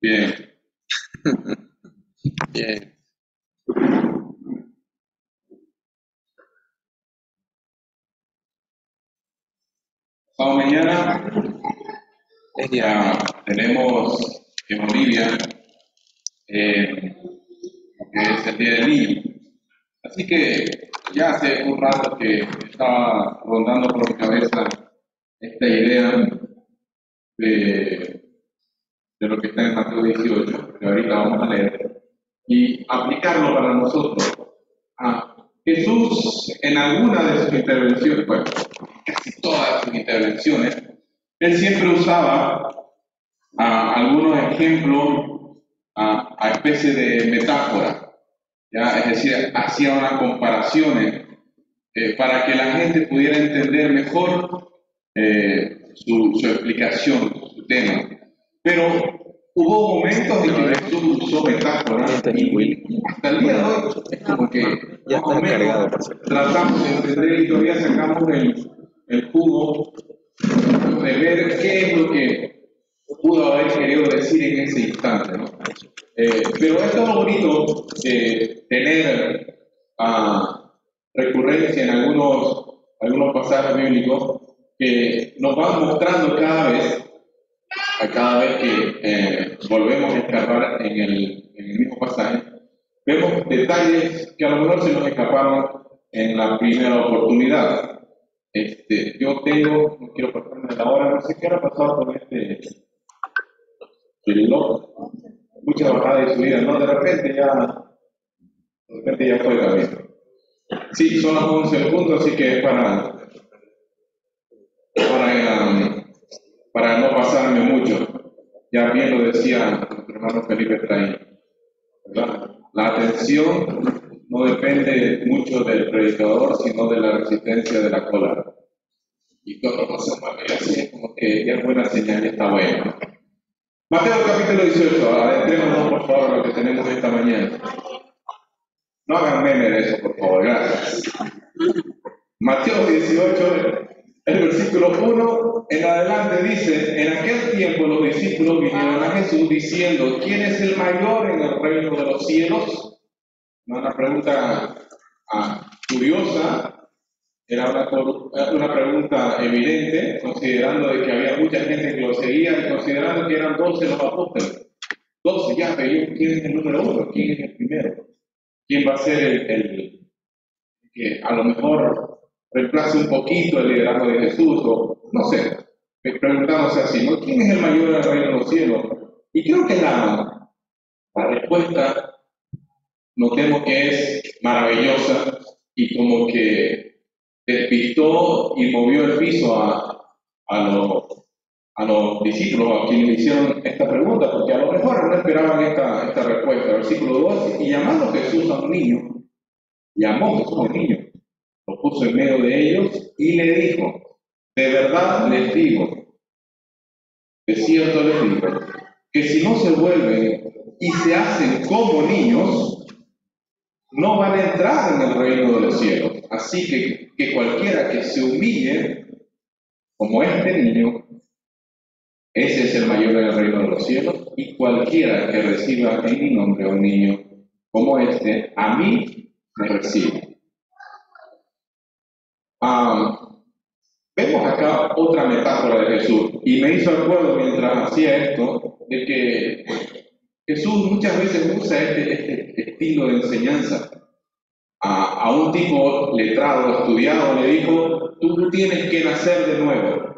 Bien, bien. Pasado mañana ya tenemos en Bolivia lo que es el Día del Niño. Así que ya hace un rato que estaba rondando por mi cabeza esta idea de, de lo que está en Mateo 18, que ahorita vamos a leer, y aplicarlo para nosotros. Jesús, en alguna de sus intervenciones, bueno, casi todas sus intervenciones, él siempre usaba algunos ejemplos a especie de metáfora, ¿ya? Es decir, hacía unas comparaciones para que la gente pudiera entender mejor su explicación, su tema. Pero hubo momentos en que Jesús usó metáforas y hasta el día de hoy es como que Ya más o está menos cargado. tratamos de entender y todavía sacamos el jugo de ver qué es lo que pudo haber querido decir en ese instante, ¿no? Pero es todo bonito tener recurrencia en algunos pasajes bíblicos que nos van mostrando cada vez que volvemos a escarbar en el mismo pasaje, vemos detalles que a lo mejor se nos escaparon en la primera oportunidad. Yo no quiero pasarme de la hora, no sé qué ha pasado con reloj, mucha bajada y subida, ¿no? De repente ya fue también. Sí, son las 11 en punto, así que para no pasarme mucho, ya bien lo decía nuestro hermano Felipe Traín, ¿verdad? La atención no depende mucho del predicador, sino de la resistencia de la cola. Y todo pasa mal, y así es como que ya es buena señal, ya está bueno. Mateo capítulo 18, adentrémonos por favor a lo que tenemos esta mañana. No hagan meme de eso, por favor, gracias. Mateo 18, el versículo 1 en adelante dice: en aquel tiempo los discípulos vinieron a Jesús diciendo: ¿quién es el mayor en el reino de los cielos? Una pregunta curiosa, era una pregunta evidente, considerando de que había mucha gente que lo seguía y considerando que eran 12 los apóstoles. 12 ya, pero ¿quién es el número 1? ¿Quién es el primero? ¿Quién va a ser el que a lo mejor reemplace un poquito el liderazgo de Jesús? O no sé, preguntándose así, ¿no? ¿Quién es el mayor en el reino de los cielos? Y creo que la respuesta, notemos que es maravillosa y como que despistó y movió el piso a los discípulos, a quienes hicieron esta pregunta, porque a lo mejor no esperaban esta respuesta. Versículo 2, y llamando Jesús a un niño, llamó Jesús a un niño, lo puso en medio de ellos y le dijo: de verdad les digo, de cierto les digo, que si no se vuelven y se hacen como niños, no van a entrar en el reino de los cielos. Así que cualquiera que se humille como este niño, ese es el mayor en el reino de los cielos, y cualquiera que reciba en mi nombre a un niño como este, a mí me recibe. Vemos acá otra metáfora de Jesús, y me hizo acuerdo mientras hacía esto, de que Jesús muchas veces usa este estilo de enseñanza. A un tipo letrado, estudiado, le dijo: tú tienes que nacer de nuevo.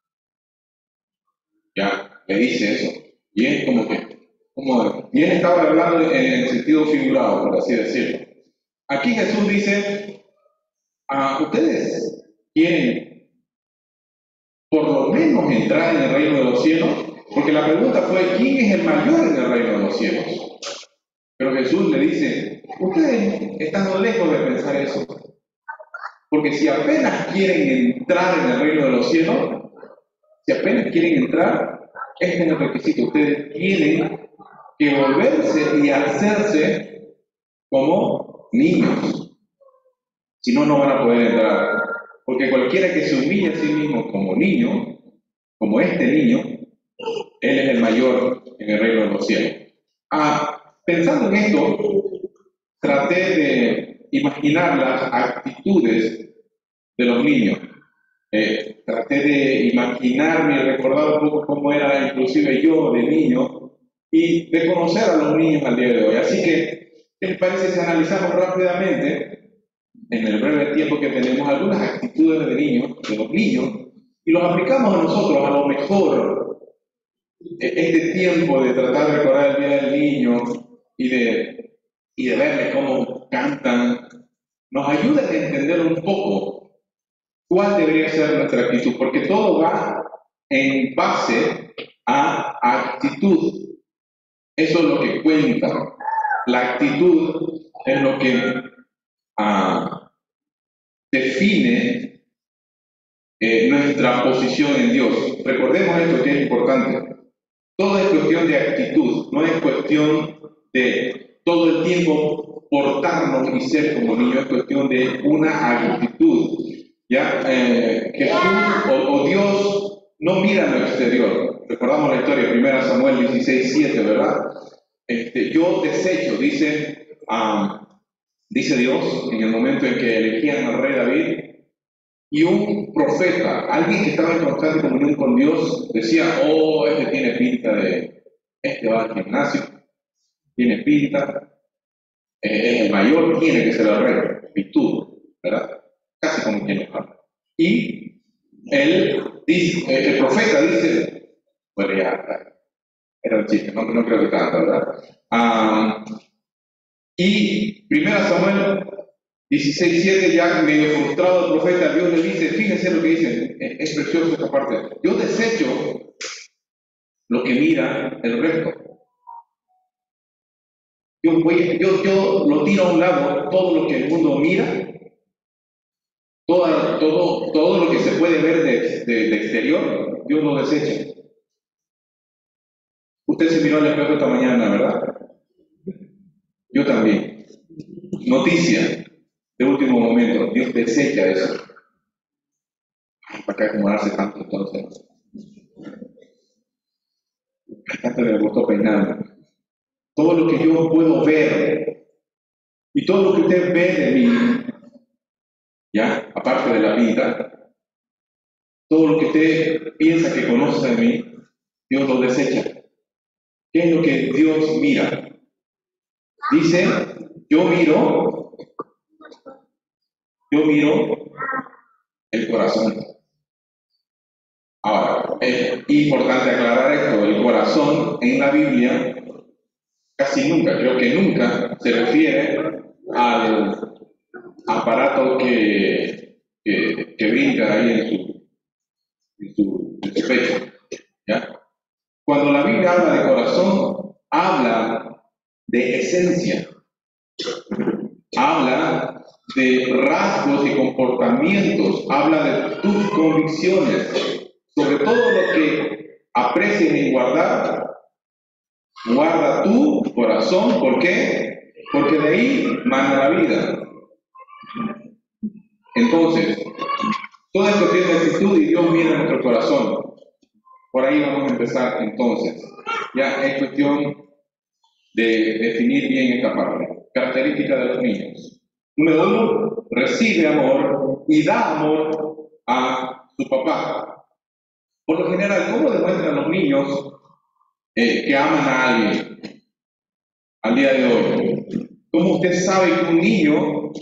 Ya, le dice eso. Y es y él estaba hablando en el sentido figurado, por así decirlo. Aquí Jesús dice: ¿ustedes quieren por lo menos entrar en el reino de los cielos? Porque la pregunta fue: ¿quién es el mayor en el reino de los cielos? Pero Jesús le dice: ustedes están lejos de pensar eso. Porque si apenas quieren entrar en el reino de los cielos, si apenas quieren entrar, este es el requisito. Ustedes tienen que volverse y hacerse como niños. Si no, no van a poder entrar. Porque cualquiera que se humille a sí mismo como niño, como este niño, él es el mayor en el reino de los los cielos. Pensando en esto, traté de imaginar las actitudes de los niños. Traté de imaginarme y recordar un poco cómo era inclusive yo de niño y de conocer a los niños al día de hoy. Así que, ¿qué les parece si analizamos rápidamente, en el breve tiempo que tenemos, algunas actitudes de los niños, y los aplicamos a nosotros? A lo mejor este tiempo de tratar de recordar el Día del Niño y de verles cómo cantan, nos ayuda a entender un poco cuál debería ser nuestra actitud, porque todo va en base a actitud. Eso es lo que cuenta. La actitud es lo que define nuestra posición en Dios. Recordemos esto que es importante. Todo es cuestión de actitud, no es cuestión de todo el tiempo portarnos y ser como niños, es cuestión de una actitud. ¿Ya? Jesús o Dios no mira lo exterior. Recordamos la historia, 1 Samuel 16:7, ¿verdad? Yo desecho, dice Dios, en el momento en que elegían al rey David, y un profeta, alguien que estaba en constante comunión con Dios, decía: oh, tiene pinta de, va al gimnasio, tiene pinta, es el mayor, tiene que ser el rey, actitud, ¿verdad? Casi como quien lo habla. Y él dice, el profeta dice, bueno, ya, era un chiste, no creo que tanto, ¿verdad? Y 1 Samuel 16:7, ya medio frustrado el profeta, Dios le dice, fíjense lo que dice, es precioso esta parte: yo desecho lo que mira el resto. Yo lo tiro a un lado, todo lo que el mundo mira, todo lo que se puede ver de exterior, Dios lo desecha. Usted se miró al espejo esta mañana, ¿verdad? Yo también. Noticia de último momento, Dios desecha eso. ¿Para qué acomodarse tanto entonces? Hasta me gustó peinarme. Todo lo que yo puedo ver y todo lo que usted ve de mí, ya, aparte de la vida, todo lo que usted piensa que conoce de mí, Dios lo desecha. ¿Qué es lo que Dios mira? Dice, yo miro el corazón. Ahora, es importante aclarar esto: el corazón en la Biblia casi nunca, creo que nunca, se refiere al aparato que brinca ahí en su pecho. ¿Ya? Cuando la Biblia habla de corazón, habla de esencia, habla de rasgos y comportamientos, habla de tus convicciones, sobre todo lo que aprecies en guardar. Guarda tu corazón, ¿por qué? Porque de ahí mana la vida. Entonces, toda esto tiene actitud y Dios mira nuestro corazón. Por ahí vamos a empezar entonces. Ya es cuestión de definir bien esta parte. Característica de los niños. Número 1, recibe amor y da amor a su papá. Por lo general, ¿cómo demuestran los niños que aman a alguien al día de hoy? ¿Cómo usted sabe que un niño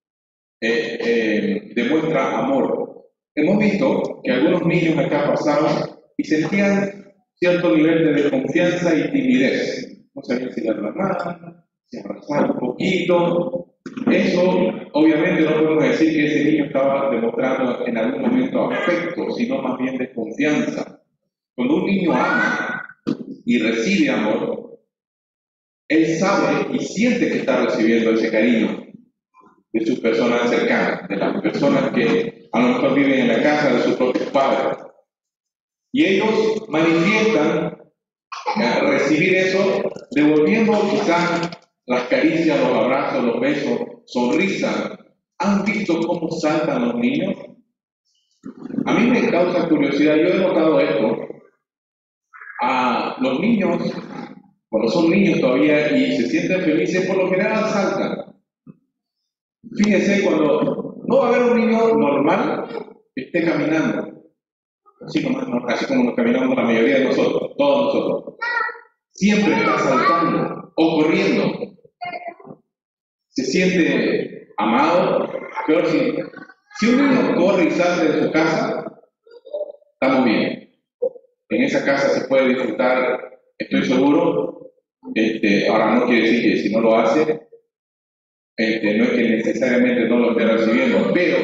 demuestra amor? Hemos visto que algunos niños acá pasaron y sentían cierto nivel de desconfianza y timidez. No sabían si dar la mano, si abrazar un poquito. Eso, obviamente, no podemos decir que ese niño estaba demostrando en algún momento afecto, sino más bien desconfianza. Cuando un niño ama y recibe amor, él sabe y siente que está recibiendo ese cariño de sus personas cercanas, de las personas que a lo mejor viven en la casa de sus propios padres. Y ellos manifiestan recibir eso, devolviendo quizás las caricias, los abrazos, los besos, sonrisas. ¿Han visto cómo saltan los niños? A mí me causa curiosidad, yo he notado esto. A los niños, Cuando son niños todavía y se sienten felices, por lo general saltan. Fíjense, cuando no va a haber un niño normal que esté caminando, así como nos caminamos la mayoría de nosotros, todos nosotros. Siempre está saltando o corriendo. Se siente amado, pero si un niño corre y salta de su casa, estamos bien. En esa casa se puede disfrutar, estoy seguro. Ahora no quiere decir que si no lo hace, no es que necesariamente no lo esté recibiendo, pero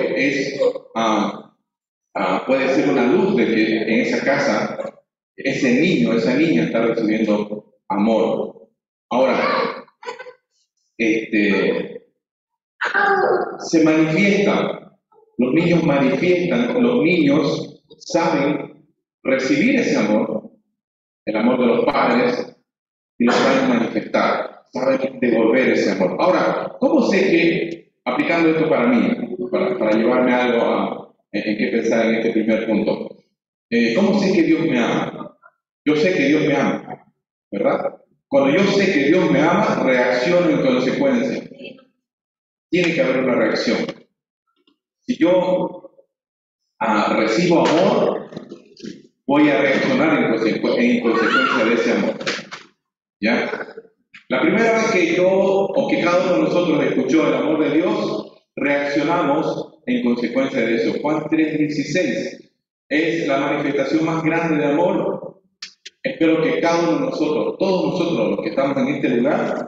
puede ser una luz de que en esa casa ese niño, esa niña está recibiendo amor. Ahora, se manifiesta, los niños manifiestan, los niños saben recibir ese amor, el amor de los padres, y lo saben manifestar, saben devolver ese amor. Ahora, ¿cómo sé que, aplicando esto para mí, para llevarme algo en qué pensar en este primer punto, cómo sé que Dios me ama? Yo sé que Dios me ama, ¿verdad? Cuando yo sé que Dios me ama, reacciono en consecuencia. Tiene que haber una reacción. Si yo recibo amor, voy a reaccionar en consecuencia de ese amor. ¿Ya? La primera vez que yo o que cada uno de nosotros escuchó el amor de Dios, reaccionamos en consecuencia de eso. Juan 3:16 es la manifestación más grande de amor. Espero que cada uno de nosotros, todos nosotros los que estamos en este lugar,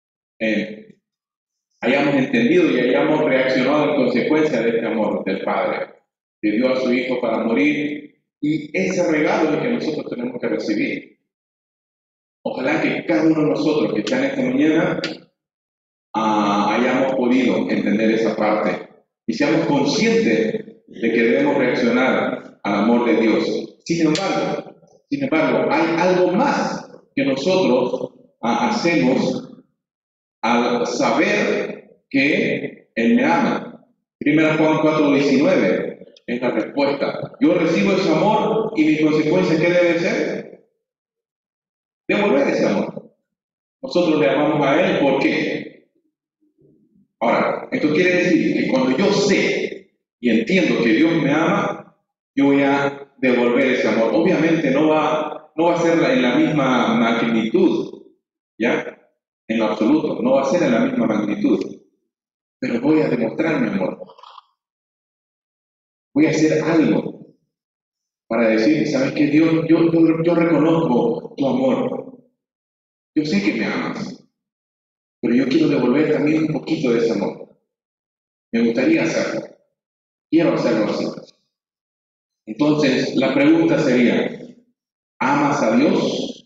hayamos entendido y hayamos reaccionado en consecuencia de este amor del Padre, que dio a su Hijo para morir, y ese regalo es el que nosotros tenemos que recibir. Ojalá que cada uno de nosotros que está en esta mañana hayamos podido entender esa parte y seamos conscientes de que debemos reaccionar al amor de Dios. Sin embargo, hay algo más que nosotros hacemos al saber que Él me ama. 1 Juan 4:19 es la respuesta. Yo recibo ese amor y mi consecuencia, ¿qué debe ser? Devolver ese amor. Nosotros le amamos a Él, ¿por qué? Ahora, esto quiere decir que cuando yo sé y entiendo que Dios me ama, yo voy a devolver ese amor. Obviamente no va a ser en la misma magnitud, ¿ya? En lo absoluto, no va a ser en la misma magnitud, pero voy a demostrar mi amor. Voy a hacer algo para decir, ¿sabes qué? Dios, yo reconozco tu amor. Yo sé que me amas, pero yo quiero devolver también un poquito de ese amor. Me gustaría hacerlo. Quiero hacerlo así. Entonces, la pregunta sería, ¿amas a Dios?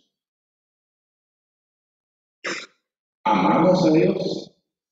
¿Amamos a Dios?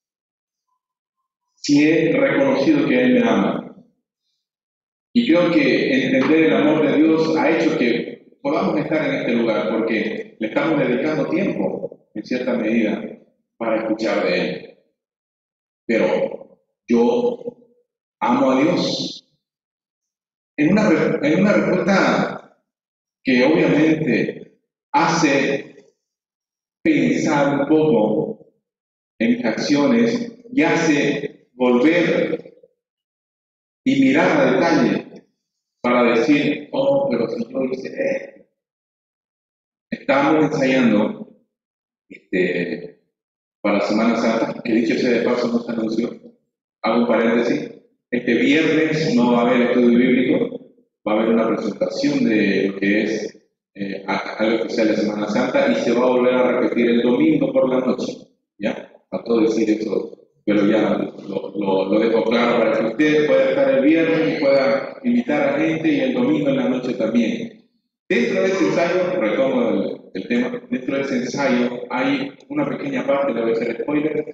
Si he reconocido que Él me ama. Y creo que entender el amor de Dios ha hecho que podamos estar en este lugar, porque le estamos dedicando tiempo, en cierta medida, para escuchar de Él. Pero yo amo a Dios. En una respuesta que obviamente hace pensar un poco en mis acciones y hace volver y mirar a detalle para decir, oh, pero si yo hice esto. Estábamos ensayando para la Semana Santa, que dicho sea de paso no se anunció, hago un paréntesis, este viernes no va a haber estudio bíblico, va a haber una presentación de lo que es algo especial de Semana Santa y se va a volver a repetir el domingo por la noche, ¿ya? Faltó decir eso, pero ya lo dejo claro para que usted pueda estar el viernes y pueda invitar a gente y el domingo en la noche también. Dentro de ese ensayo, retomo el tema, dentro de ese ensayo hay una pequeña parte, le voy a hacer spoiler,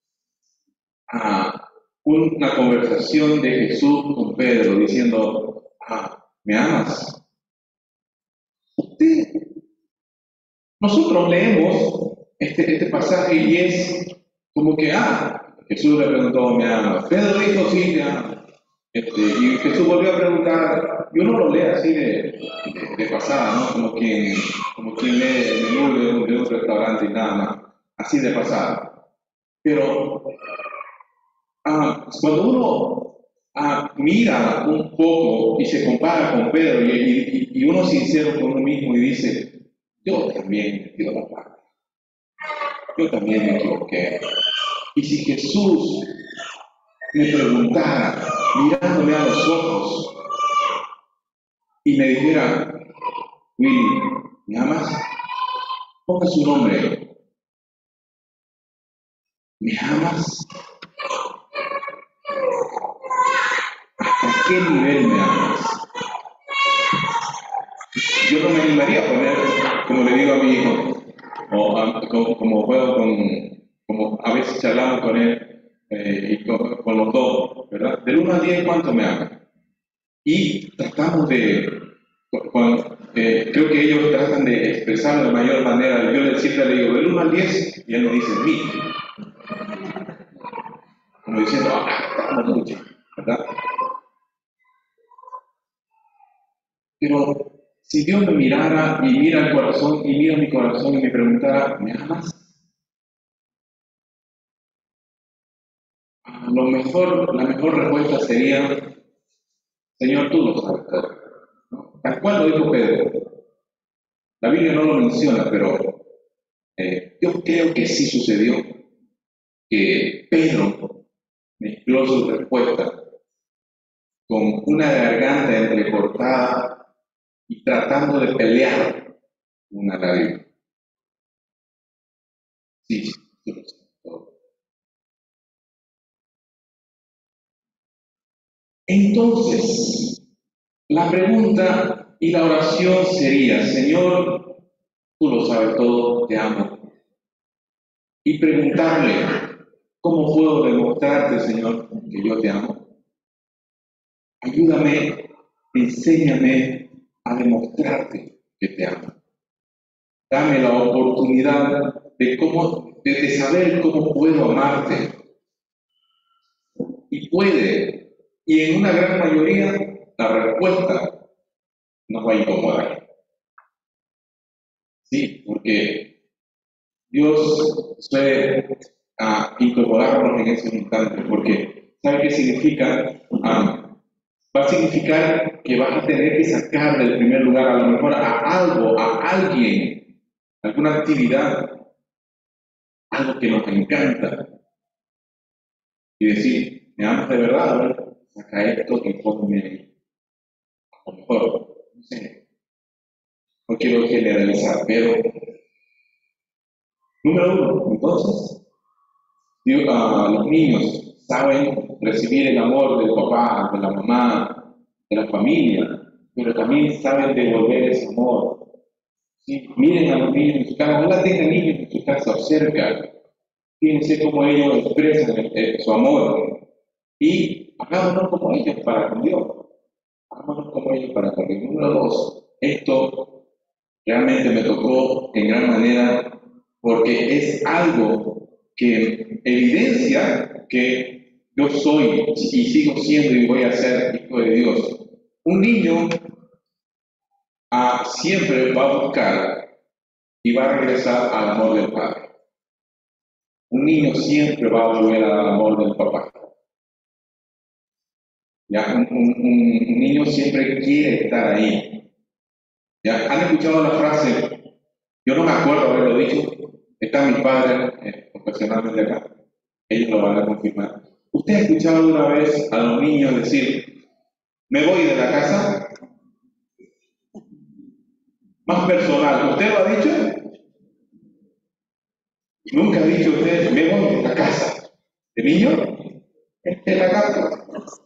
una conversación de Jesús con Pedro diciendo, ¿me amas? Nosotros leemos este pasaje y es como que, Jesús le preguntó, ¿me amas? Pedro dijo, sí, te amo. Y Jesús volvió a preguntar, y uno lo lee así de pasada, ¿no? Como quien lee el menú de un restaurante y nada más, así de pasada. Pero cuando uno mira un poco y se compara con Pedro y uno es sincero con uno mismo y dice, yo también he metido la pata, yo también me equivoqué. Y si Jesús me preguntara, mirándome a los ojos, y me dijera, Willy, ¿me amas? Ponga su nombre. ¿Me amas? ¿A qué nivel me amas? Yo no me animaría a poner, como le digo a mi hijo, como juego como a veces charlamos con él y con los dos, ¿verdad? Del 1 al 10, ¿cuánto me amas? Y tratamos creo que ellos tratan de expresarlo de mayor manera. Yo siempre le digo, del 1 al 10, y él me dice, 1000. Como diciendo, estamos mucho, ¿verdad? Pero si Dios me mirara y mira el corazón y mira mi corazón y me preguntara, ¿me amas? La mejor respuesta sería, Señor, tú lo sabes todo. ¿No? Tal cual lo dijo Pedro. La Biblia no lo menciona, pero yo creo que sí sucedió que Pedro mezcló su respuesta con una garganta entrecortada y tratando de pelear una lágrima. Sí, sí, tú lo sabes todo. Entonces, la pregunta y la oración sería, Señor, tú lo sabes todo, te amo. Y preguntarle, ¿cómo puedo demostrarte, Señor, que yo te amo? Ayúdame, enséñame a demostrarte que te amo. Dame la oportunidad de saber cómo puedo amarte. Y y en una gran mayoría, la respuesta nos va a incomodar. Sí, porque Dios suele incorporarnos en ese instante, porque ¿sabe qué significa? Va a significar que vas a tener que sacar del primer lugar a lo mejor a algo, a alguien, alguna actividad, algo que nos encanta, y decir, ¿me amas de verdad? A ver, saca esto y ponme ahí. A lo mejor, no sé, no quiero generalizar, pero número uno, entonces, los niños saben recibir el amor del papá, de la mamá, de la familia, pero también saben devolver ese amor. ¿Sí? Miren a los niños en su casa, ojalá tengan niños en su casa o cerca. Fíjense cómo ellos expresan su amor. Y hagámonos como ellos para con Dios. Hagámonos como ellos para con Dios. Número dos, esto realmente me tocó en gran manera porque es algo que evidencia que yo soy y sigo siendo y voy a ser hijo de Dios. Un niño siempre va a buscar y va a regresar al amor del padre. Un niño siempre va a volver al amor del papá. ¿Ya? Un niño siempre quiere estar ahí. ¿Ya? ¿Han escuchado la frase? Yo no me acuerdo haberlo dicho. Están mis padres profesionalmente acá. Ellos lo van a confirmar. ¿Usted ha escuchado alguna vez a los niños decir, me voy de la casa? Más personal. ¿Usted lo ha dicho? Nunca ha dicho usted, me voy de la casa. ¿De niño? De la casa.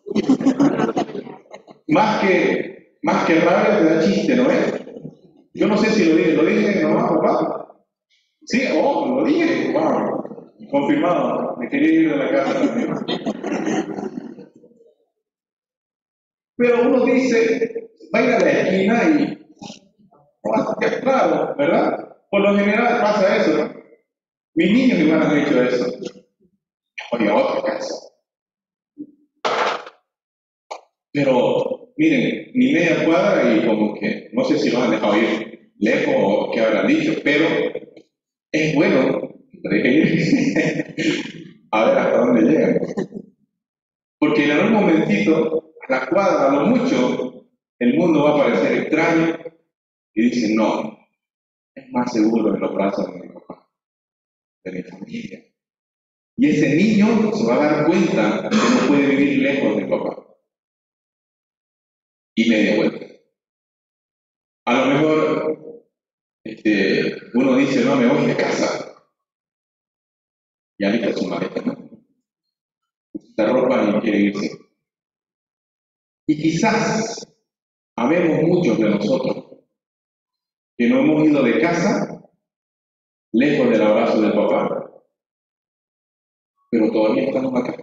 Más que rabia te da chiste, ¿no es? Yo no sé si lo dije mamá, papá. Sí, lo dije, wow, confirmado, me quería ir de la casa también. Pero uno dice, vaya a la esquina y, claro, ¿verdad? Por lo general pasa eso, ¿no? Mis niños igual han hecho eso. Oye, a otra casa. Pero, miren, ni media cuadra y como que, no sé si los han dejado ir lejos o qué habrán dicho, pero es bueno ir a ver hasta dónde llegan. Porque en algún momentito, a la cuadra, a lo mucho, el mundo va a parecer extraño y dicen, no, es más seguro en los brazos de mi papá, de mi familia. Y ese niño se va a dar cuenta que no puede vivir lejos del papá. Y media vuelta. A lo mejor uno dice, no, me voy de casa. Y alista su maleta, ¿no? Esta ropa ni quiere irse. Y quizás habemos muchos de nosotros que no hemos ido de casa, lejos del abrazo del papá, pero todavía estamos acá.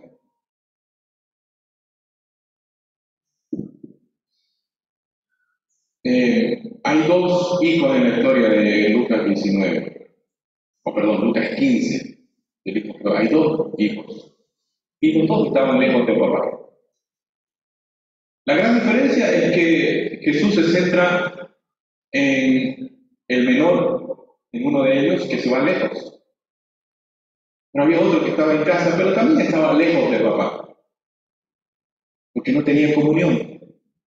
Hay dos hijos en la historia de Lucas 19, o perdón, Lucas 15. Pero hay dos hijos. Y los dos estaban lejos del papá. La gran diferencia es que Jesús se centra en el menor, en uno de ellos, que se va lejos. Pero había otro que estaba en casa, pero también estaba lejos del papá, porque no tenía comunión.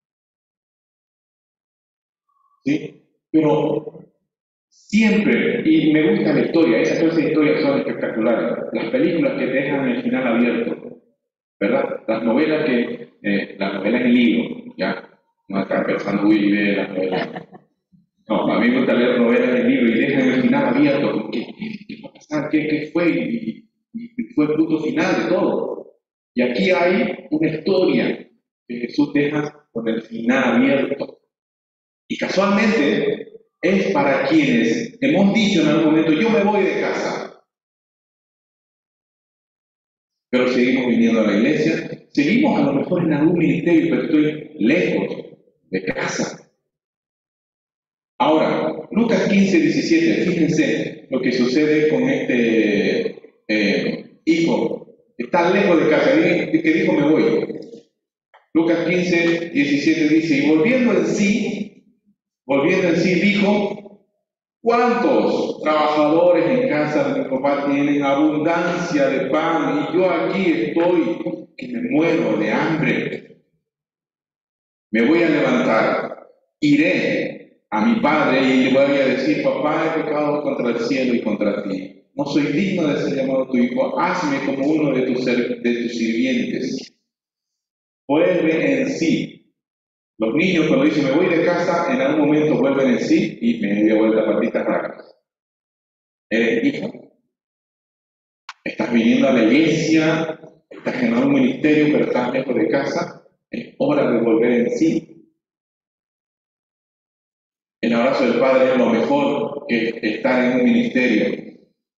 ¿Sí? Pero siempre, y me gusta la historia, esas clases de historias son espectaculares. Las películas que te dejan el final abierto, ¿verdad? Las novelas en libro, ¿ya? No están pensando, uy, lee las novelas. No, a mí me gusta leer novelas en libro y dejan el final abierto, como ¿qué va a pasar? ¿Qué fue? Y fue el punto final de todo. Y aquí hay una historia que Jesús deja con el final abierto. Y casualmente es para quienes hemos dicho en algún momento, yo me voy de casa, pero seguimos viniendo a la iglesia, seguimos a lo mejor en algún ministerio, pero estoy lejos de casa. Ahora, Lucas 15:17, fíjense lo que sucede con este hijo, que está lejos de casa, que dijo me voy. Lucas 15:17 dice, y volviendo en sí, dijo, ¿cuántos trabajadores en casa de mi papá tienen abundancia de pan y yo aquí estoy que me muero de hambre? Me voy a levantar, iré a mi padre y le voy a decir, papá, he pecado contra el cielo y contra ti. No soy digno de ser llamado tu hijo, hazme como uno de tus sirvientes. Vuelve en sí. Los niños cuando dicen me voy de casa, en algún momento vuelven en sí y me doy vuelta patitas rápidas. ¿Eres hijo? ¿Estás viniendo a la iglesia? ¿Estás en algún ministerio pero estás lejos de casa? Es hora de volver en sí. El abrazo del Padre es lo mejor que estar en un ministerio.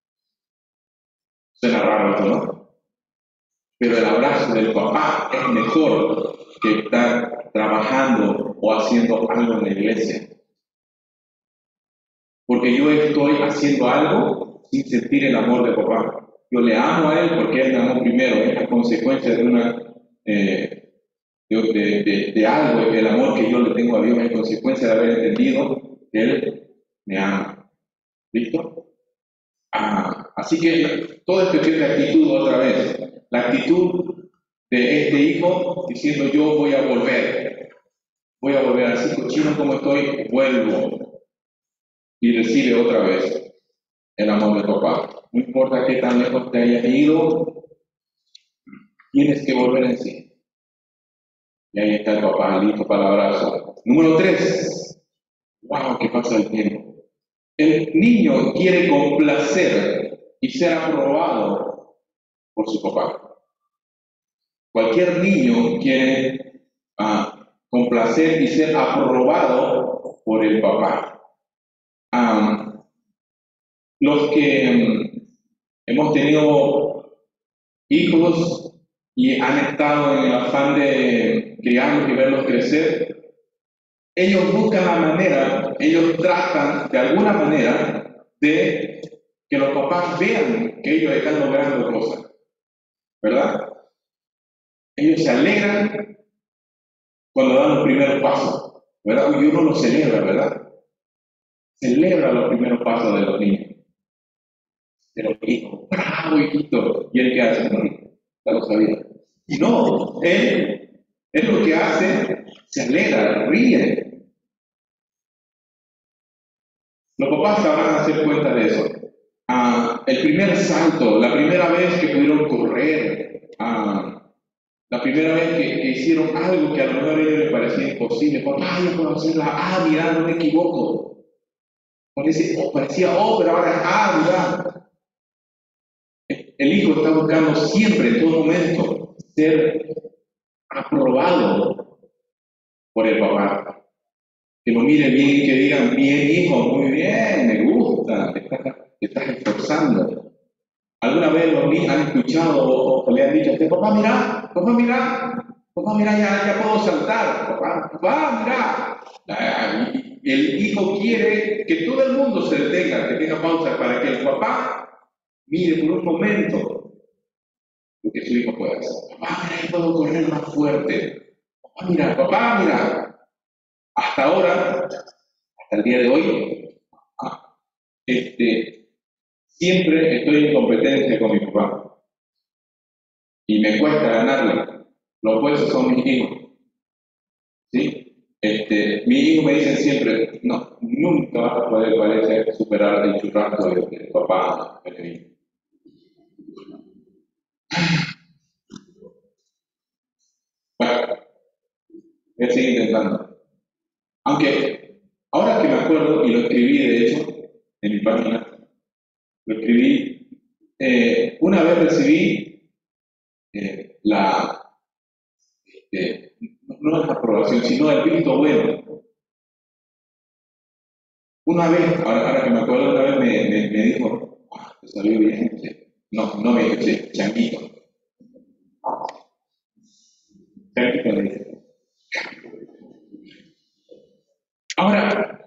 Suena raro esto, ¿no? Pero el abrazo del papá es mejor que estar trabajando o haciendo algo en la iglesia. Porque yo estoy haciendo algo sin sentir el amor de papá. Yo le amo a él porque él me amó primero. Es la consecuencia de de algo. El amor que yo le tengo a Dios es consecuencia de haber entendido que él me ama. ¿Listo? Así que todo esto es de actitud otra vez. La actitud de este hijo diciendo yo voy a volver. Voy a volver así cochino como estoy, vuelvo. Y recibe otra vez el amor de papá. No importa qué tan lejos te hayas ido, tienes que volver en sí. Y ahí está el papá, listo para el abrazo. Número 3. ¡Wow! ¿Qué pasa el tiempo? El niño quiere complacer y ser aprobado por su papá. Cualquier niño quiere complacer y ser aprobado por el papá. Los que hemos tenido hijos y han estado en el afán de criarlos y verlos crecer, ellos buscan la manera, ellos tratan de alguna manera de que los papás vean que ellos están logrando cosas, ¿verdad? Ellos se alegran cuando dan los primeros pasos, ¿verdad? Y uno lo celebra, ¿verdad? Celebra los primeros pasos de los niños. De los hijos, bravo, hijito. ¿Y él qué hace? No, ya lo sabía. No, él lo que hace, se alegra, ríe. Los papás sabrán hacer cuenta de eso. El primer salto, la primera vez que pudieron correr, la primera vez que hicieron algo que a lo mejor a ellos les parecía imposible. Papá, yo puedo hacerla. Mira, no me equivoco. Parecía, pero ahora es, mira. El hijo está buscando siempre, en todo momento, ser aprobado por el papá. Que lo miren bien y que digan, bien hijo, muy bien, me gusta, te estás esforzando. ¿Alguna vez los niños han escuchado o le han dicho a usted, papá, mira, ya puedo saltar, papá, mira? Y el hijo quiere que todo el mundo se detenga, que tenga pausa, para que el papá mire por un momento lo que su hijo puede hacer. Papá, mira, yo puedo correr más fuerte. Papá, mira. Hasta ahora, hasta el día de hoy, siempre estoy en competencia con mi papá. Y me cuesta ganarle. Los jueces son mis hijos. ¿Sí? Mi hijo me dice siempre, no, nunca vas a poder parecer superar el churrasco de papá Benedito. Bueno, voy a seguir intentando. Aunque, ahora que me acuerdo, y lo escribí de hecho en mi página, lo escribí, una vez recibí no la aprobación, sino el visto bueno. Una vez, ahora que me acuerdo, una vez me dijo, te salió bien. No me dijo, changuito. Changuito le dice. Ahora,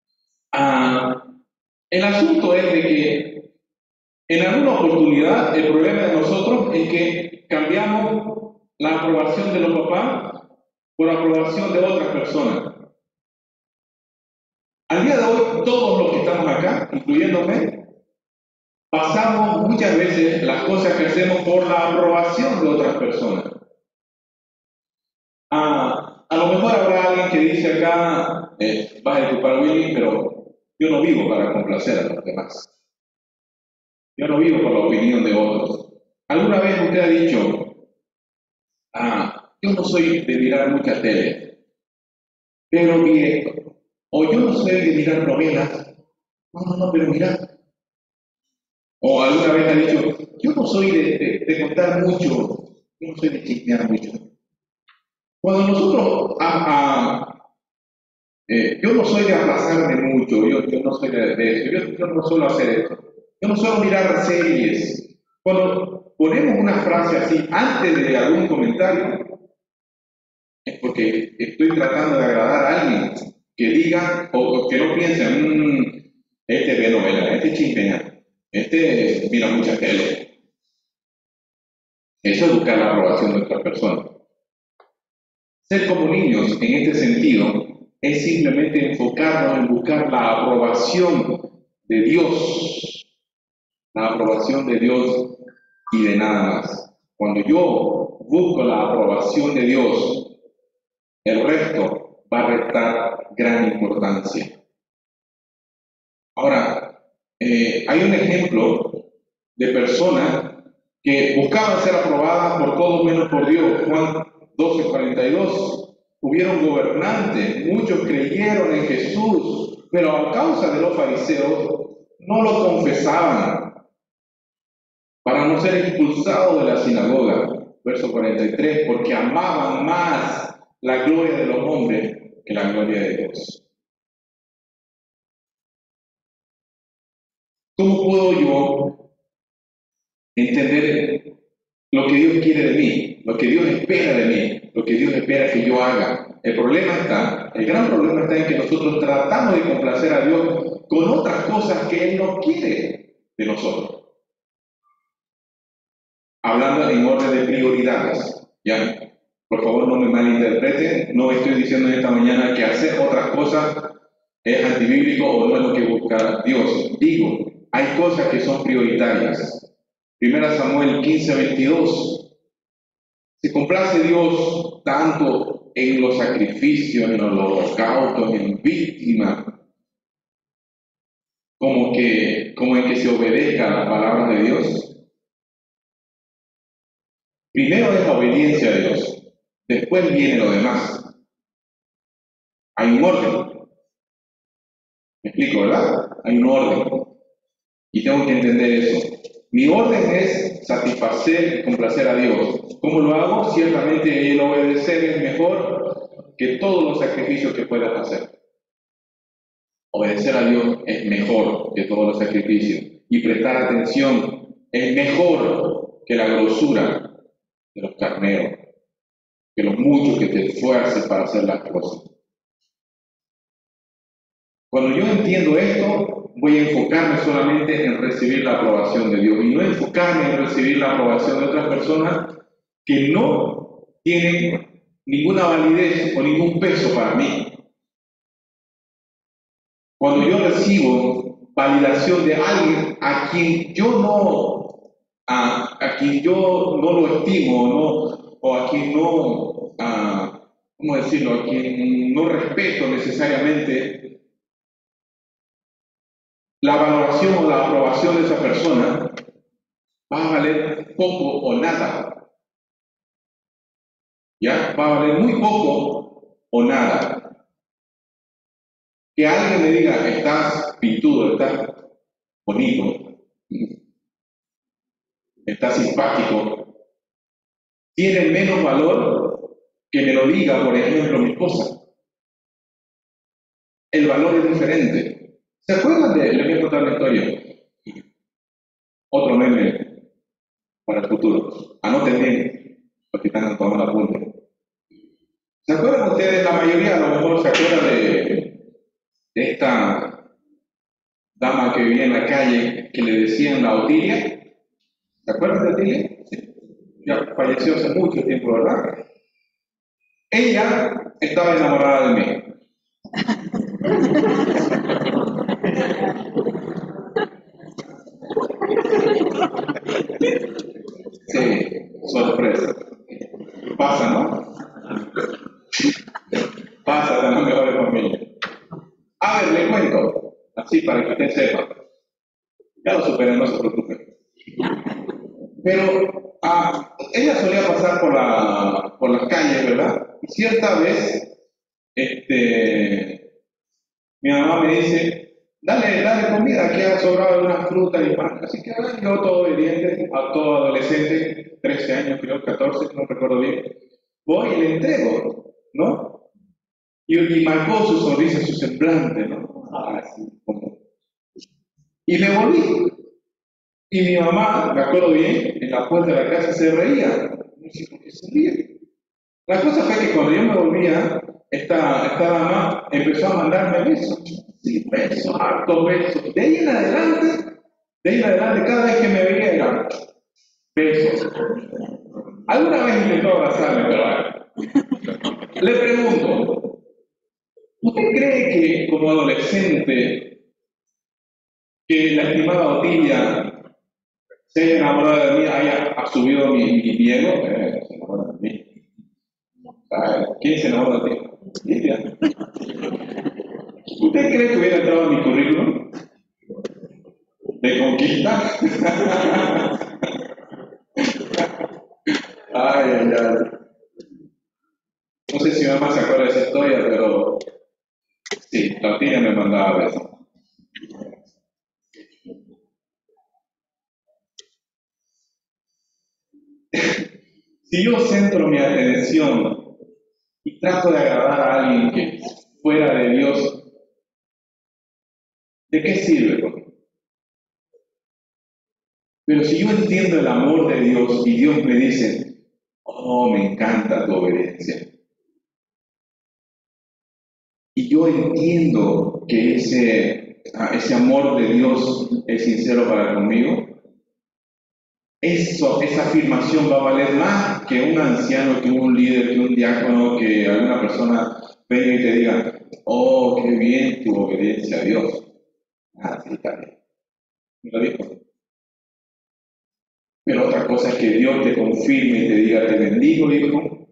el asunto es de que en alguna oportunidad el problema de nosotros es que cambiamos la aprobación de los papás por aprobación de otras personas. Al día de hoy, todos los que estamos acá, incluyéndome, pasamos muchas veces las cosas que hacemos por la aprobación de otras personas. A lo mejor habrá alguien que dice acá, vas a disculpar Willy, pero yo no vivo para complacer a los demás. Yo no vivo por la opinión de otros. ¿Alguna vez usted ha dicho, yo no soy de mirar mucha tele, pero mire, o yo no soy de mirar novelas, no, pero mira. O alguna vez ha dicho, yo no soy de contar mucho, yo no soy de chismear mucho. Cuando nosotros, yo no soy de aplazarme mucho, yo no soy de eso, yo no suelo hacer esto. Yo no suelo mirar series. Cuando ponemos una frase así antes de algún comentario, es porque estoy tratando de agradar a alguien que diga o que no piense, este ve novela, este chismea, este mira mucha tele. Eso es buscar la aprobación de otra persona. Ser como niños en este sentido es simplemente enfocarnos en buscar la aprobación de Dios. La aprobación de Dios y de nada más. Cuando yo busco la aprobación de Dios, el resto va a restar gran importancia. Ahora, hay un ejemplo de personas que buscaban ser aprobadas por todos menos por Dios. Juan 12:42. Hubieron gobernantes, muchos creyeron en Jesús, pero a causa de los fariseos no lo confesaban para no ser expulsados de la sinagoga. Verso 43, porque amaban más la gloria de los hombres que la gloria de Dios. ¿Cómo puedo yo entender lo que Dios quiere de mí, lo que Dios espera de mí, lo que Dios espera que yo haga? El gran problema está en que nosotros tratamos de complacer a Dios con otras cosas que Él no quiere de nosotros. Hablando en orden de prioridades, ¿ya? Por favor, no me malinterpreten. No estoy diciendo en esta mañana que hacer otras cosas es antibíblico o no es lo que busca Dios. Digo, hay cosas que son prioritarias. Primera Samuel 15:22. Se complace Dios tanto en los sacrificios, en los holocaustos, en víctimas, como en que se obedezca a las palabras de Dios. Primero es la obediencia a Dios, después viene lo demás. Hay un orden. ¿Me explico, verdad? Hay un orden. Y tengo que entender eso. Mi orden es satisfacer y complacer a Dios. ¿Cómo lo hago? Ciertamente el obedecer es mejor que todos los sacrificios que puedas hacer. Obedecer a Dios es mejor que todos los sacrificios. Y prestar atención es mejor que la grosura de los carneros, que los muchos que te esfuerces para hacer las cosas. Cuando yo entiendo esto, voy a enfocarme solamente en recibir la aprobación de Dios y no enfocarme en recibir la aprobación de otras personas que no tienen ninguna validez o ningún peso para mí. Cuando yo recibo validación de alguien a quien yo no lo estimo, o a quien no, ¿cómo decirlo? A quien no respeto necesariamente, la valoración o la aprobación de esa persona va a valer poco o nada. ¿Ya? Va a valer muy poco o nada. Que alguien me diga, estás pintudo, estás bonito, estás simpático, tiene menos valor que me lo diga, por ejemplo, mi esposa. El valor es diferente. ¿Se acuerdan le voy a contar una historia? Otro meme para el futuro. Anoten bien, los que están tomando apunte. ¿Se acuerdan ustedes, la mayoría a lo mejor se acuerdan de esta dama que vivía en la calle que le decían la Otilia? ¿Se acuerdan de Otilia? Sí. Ya falleció hace mucho tiempo, ¿verdad? Ella estaba enamorada de mí. Sí, sorpresa. Pasa, ¿no? Pasa con las mejores familias. A ver, le cuento, así para que usted sepa. Ya lo superé, no se preocupe. Pero ella solía pasar por las calles, ¿verdad? Y cierta vez, mi mamá me dice, dale comida, aquí ha sobrado unas frutas y pan. Así que yo todo obediente, a todo adolescente, 13 años, creo, 14, no recuerdo bien, voy y le entrego, ¿no? Y marcó su sonrisa, su semblante, ¿no? Así como. Y me volví. Y mi mamá, me acuerdo bien, en la puerta de la casa se reía. Me dice, ¿por qué se ríe? La cosa fue que cuando yo me volvía, esta dama empezó a mandarme besos. Sí, besos, hartos besos. De ahí en adelante, cada vez que me veía era besos. Alguna vez intentó abrazarme, pero le pregunto, ¿usted cree que como adolescente, que la estimada Otilia se haya enamorado de mí, haya subido mi ego? Se enamora de mí. ¿Quién se enamora de ti? Lidia. ¿Usted cree que hubiera entrado en mi currículum de conquista? Ay, ay, ay. No sé si mi mamá se acuerda de esa historia, pero sí, la tía me mandaba besos. Si yo centro mi atención y trato de agradar a alguien que fuera de Dios, ¿de qué sirve? Pero si yo entiendo el amor de Dios y Dios me dice, oh, me encanta tu obediencia, y yo entiendo que ese amor de Dios es sincero para conmigo, esa afirmación va a valer más que un anciano, que un líder, que un diácono, que alguna persona venga y te diga, oh, qué bien tu obediencia a Dios. Ah, sí, está bien. ¿Me lo dijo? Pero otra cosa es que Dios te confirme y te diga, te bendigo, hijo.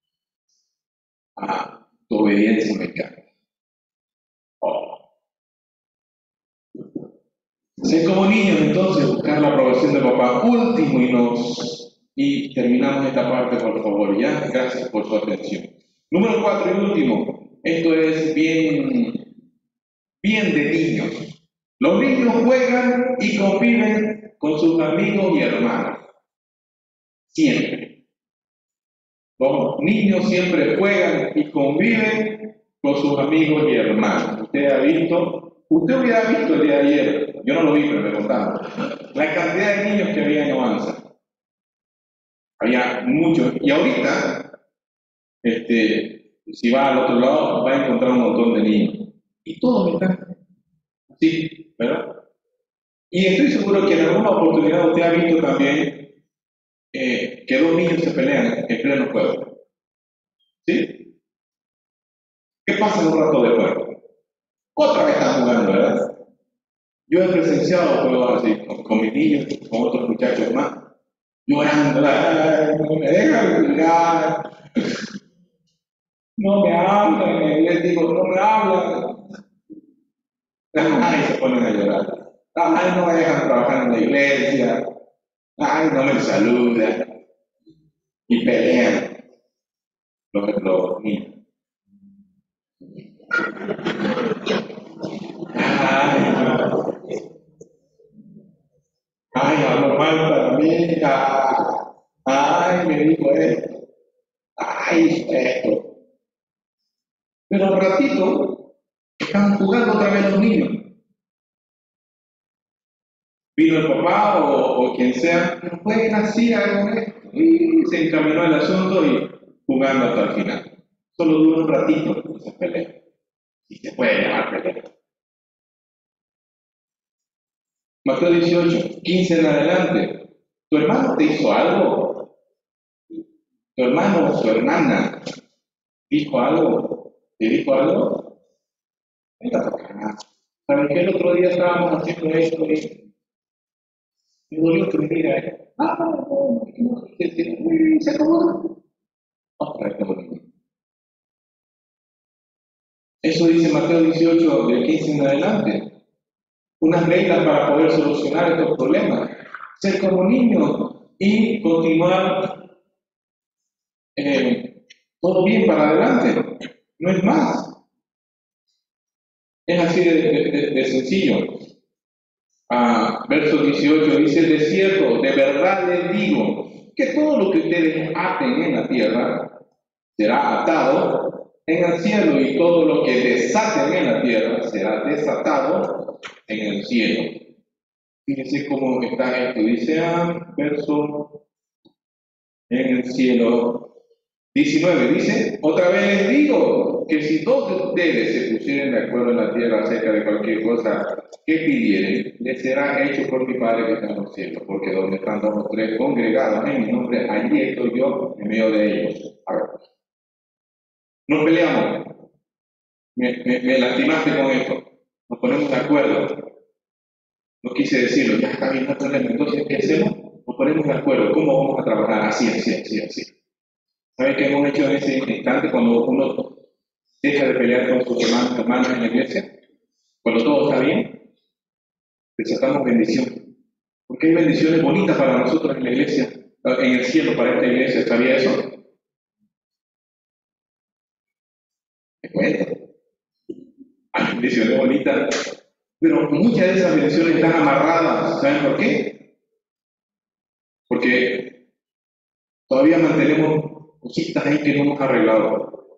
Ah, tu obediencia me encanta. Oh. Ser como niños, entonces, buscar la aprobación del papá. Último y terminamos esta parte, por favor, ya. Gracias por su atención. Número 4 y último. Esto es bien de niños. Los niños juegan y conviven con sus amigos y hermanos. Siempre. Los niños siempre juegan y conviven con sus amigos y hermanos. Usted hubiera visto el día de ayer, yo no lo vi, pero me contaron, la cantidad de niños que había en Avanza. Había muchos. Y ahorita, si va al otro lado, va a encontrar un montón de niños. Y todos están así, ¿verdad? Y estoy seguro que en alguna oportunidad usted ha visto también que dos niños se pelean en pleno juego. ¿Sí? ¿Qué pasa en un rato de juego? Otra vez están jugando, ¿verdad? Yo he presenciado juegos así con mis niños, con otros muchachos más, llorando, "Ay, no me dejan jugar, no me hablan", y les digo, no me hablan, ay, se ponen a llorar, ay, no me dejan trabajar en la iglesia, ay, no me saludan, y pelean los niños. Ay, ay, hablo mal para mí, ay, me dijo esto, ay, esto. Pero al ratito están jugando otra vez los niños. Vino el papá o quien sea, no pueden así, hagan esto. Y se encaminó el asunto y jugando hasta el final. Solo dura un ratito esa pelea. Y se puede llamar pelea. Mateo 18, 15 en adelante. ¿Tu hermano te hizo algo? ¿Tu hermano o su hermana dijo algo? ¿Te dijo algo? Venga para acá. ¿Sabes qué? El otro día estábamos haciendo esto y me dolió que me diga, no, se acabó. Otra vez te volví. Eso dice Mateo 18, del 15 en adelante. Unas reglas para poder solucionar estos problemas. Ser como niños y continuar todo bien para adelante. No es más. Es así de sencillo. Verso 18 dice, de cierto, de verdad les digo, que todo lo que ustedes aten en la tierra será atado en el cielo, y todo lo que desaten en la tierra será desatado en el cielo. Fíjense cómo está esto. Dice, verso en el cielo 19, dice, otra vez les digo que si dos de ustedes se pusieren de acuerdo en la tierra acerca de cualquier cosa que pidieren, les será hecho por mi Padre que está en los cielos, porque donde están dos o tres congregados en mi nombre, allí estoy yo en medio de ellos. A ver, no peleamos, me lastimaste con esto, nos ponemos de acuerdo, no quise decirlo, ya está bien, no hay problema, entonces, ¿qué hacemos? Nos ponemos de acuerdo, ¿cómo vamos a trabajar? Así, así, así, así. ¿Saben qué hemos hecho en ese instante cuando uno deja de pelear con sus hermanos en la iglesia? Cuando todo está bien, desatamos bendición. Porque hay bendiciones bonitas para nosotros en la iglesia, en el cielo para esta iglesia. ¿Sabía eso? Te cuento. Hay bendiciones bonitas, pero muchas de esas bendiciones están amarradas. ¿Saben por qué? Porque todavía mantenemos cositas ahí que no hemos arreglado.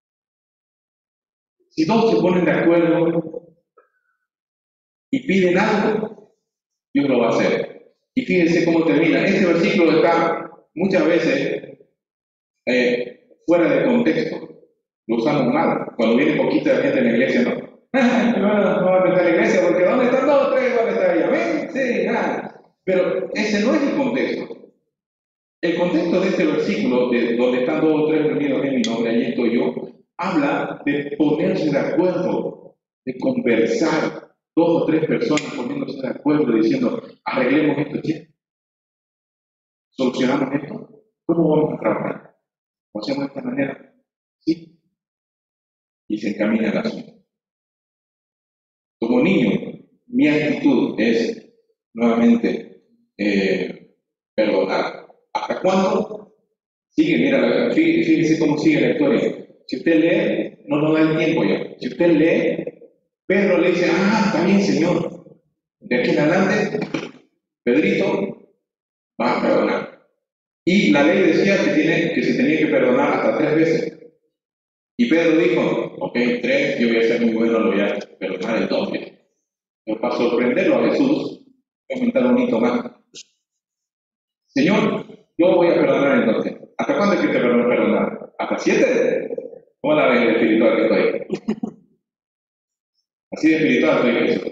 Si todos se ponen de acuerdo y piden algo, Dios lo va a hacer. Y fíjense cómo termina. Este versículo está muchas veces fuera de contexto. Lo usamos mal. Cuando viene poquita gente en la iglesia, no. No va a meter a la iglesia porque ¿dónde están todos tres? ¿Dónde está ella? ¿Ven? Sí, nada. Pero ese no es el contexto. El contexto de este versículo, de donde están dos o tres reunidos en mi nombre, allí estoy yo, habla de ponerse de acuerdo, de conversar, dos o tres personas poniéndose de acuerdo, diciendo, arreglemos esto, che, solucionamos esto, ¿cómo vamos a trabajar? ¿Lo hacemos de esta manera? Sí, y se encamina el asunto. Como niño, mi actitud es nuevamente perdonar. ¿Hasta cuándo? Sigue, mira, fíjese cómo sigue la historia. Si usted lee, no nos da el tiempo ya. Si usted lee, Pedro le dice, está bien, Señor. De aquí en adelante, Pedrito va a perdonar. Y la ley decía que se tenía que perdonar hasta 3 veces. Y Pedro dijo, ok, 3, yo voy a ser muy bueno, lo voy a perdonar el doble. Pero para sorprenderlo a Jesús, voy a aumentar un hito más. Señor, yo voy a perdonar entonces. ¿Hasta cuándo es que te perdonar? ¿Hasta 7? ¿Cómo la ves de espiritual que estoy? Así de espiritual estoy Jesús.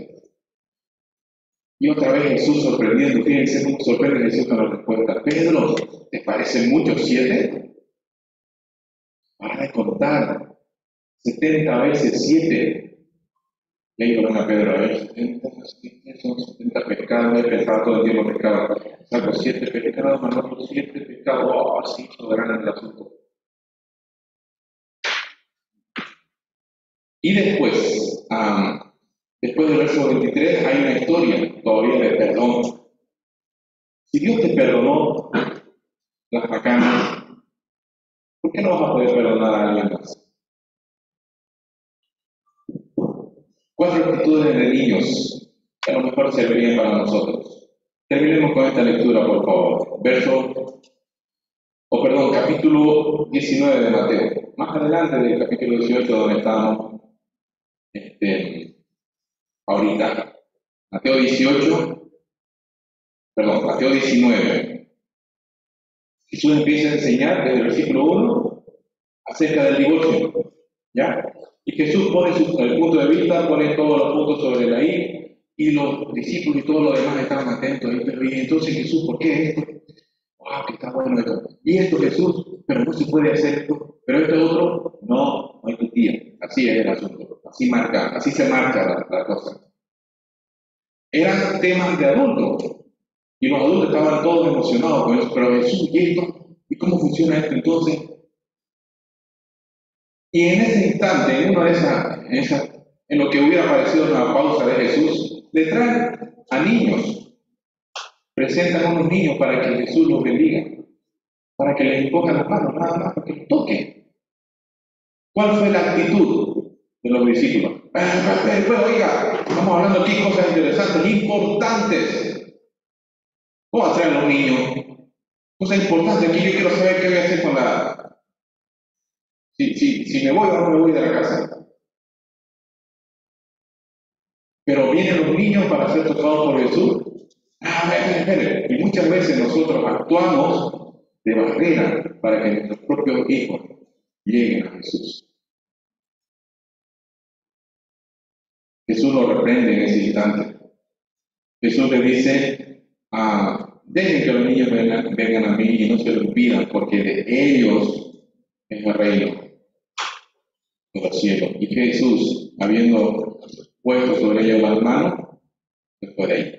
Y otra vez Jesús sorprendiendo, fíjense cómo sorprende Jesús con la respuesta. Pedro, ¿te parece mucho 7? Para de contar. 70 veces 7. Le digo a Pedro, a ver, 70 son 70 pecados, he pensado todo el tiempo pecados. Salvo 7 pecados, más otros 7 pecados, así, soberano el asunto. Y después, después del verso 23, hay una historia todavía de perdón. Si Dios te perdonó las macanas, ¿por qué no vas a poder perdonar a alguien más? 4 actitudes de niños que a lo mejor servirían para nosotros. Terminemos con esta lectura, por favor. Capítulo 19 de Mateo. Más adelante del capítulo 18 donde estamos ahorita. Mateo 19. Jesús empieza a enseñar desde el versículo 1 acerca del divorcio. ¿Ya? Y Jesús pone el punto de vista, pone todos los puntos sobre la I, y los discípulos y todos los demás estaban atentos. Y entonces Jesús, ¿por qué esto? Que está bueno esto. Y esto Jesús, pero no se puede hacer esto. Pero esto otro, no hay tutía. Así es el asunto. Así se marca la cosa. Eran temas de adultos. Y los adultos estaban todos emocionados con eso. Pero Jesús, ¿y esto? ¿Y cómo funciona esto entonces? Y en ese instante, en lo que hubiera parecido una pausa de Jesús, le traen a niños, presentan a unos niños para que Jesús los bendiga, para que les impongan las manos, nada más, para que los toquen. ¿Cuál fue la actitud de los discípulos? Pero oiga, estamos hablando aquí de cosas interesantes, importantes. ¿Cómo va a traer a los niños? Cosas importantes, aquí yo quiero saber qué voy a hacer con la... Si me voy o no me voy de la casa. Pero vienen los niños para ser tocados por Jesús. Espere. Y muchas veces nosotros actuamos de barrera para que nuestros propios hijos lleguen a Jesús. Jesús lo reprende en ese instante. Jesús le dice, dejen que los niños vengan a mí y no se lo impidan, porque de ellos es el reino de los cielos. Y Jesús, habiendo puesto sobre ellos las manos, se fue de ahí.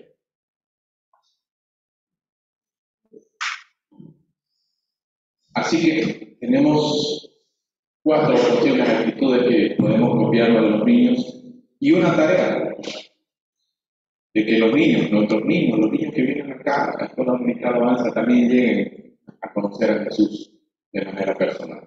Así que tenemos 4 posibles actitudes que podemos copiar de los niños y una tarea de que los niños, nuestros niños, los niños que vienen acá a la Escuela Dominical Avanza también lleguen a conocer a Jesús de manera personal.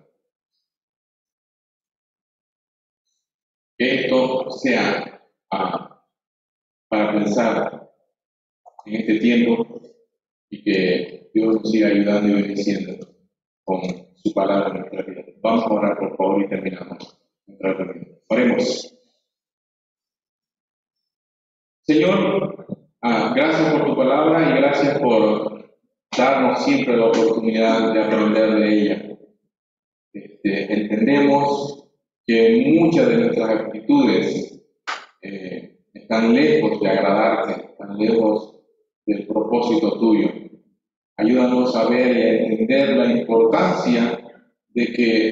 Que esto sea para pensar en este tiempo y que Dios nos siga ayudando y bendiciendo con su palabra en nuestra vida. Vamos a orar, por favor, y terminamos nuestra reunión. Oremos. Señor, gracias por tu palabra y gracias por darnos siempre la oportunidad de aprender de ella. Entendemos que muchas de nuestras actitudes están lejos de agradarte, están lejos del propósito tuyo. Ayúdanos a ver y a entender la importancia de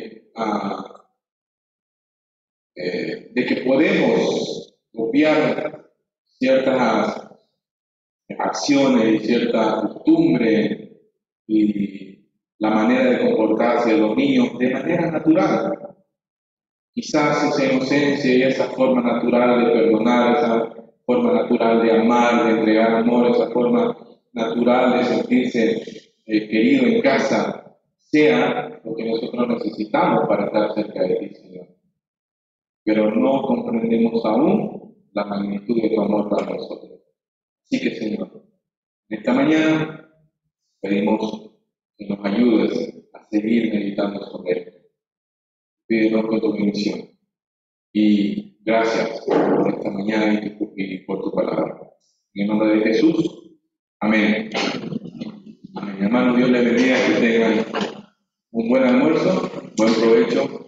que podemos copiar ciertas acciones y cierta costumbre y la manera de comportarse de los niños de manera natural. Quizás esa inocencia y esa forma natural de perdonar, esa forma natural de amar, de entregar amor, esa forma natural de sentirse querido en casa, sea lo que nosotros necesitamos para estar cerca de ti, Señor. Pero no comprendemos aún la magnitud de tu amor para nosotros. Así que, Señor, en esta mañana pedimos que nos ayudes a seguir meditando sobre él. Pídenos con tu bendición. Y gracias por esta mañana y por tu palabra. En el nombre de Jesús. Amén. Amén. Hermanos, Dios les bendiga, que tengan un buen almuerzo, buen provecho.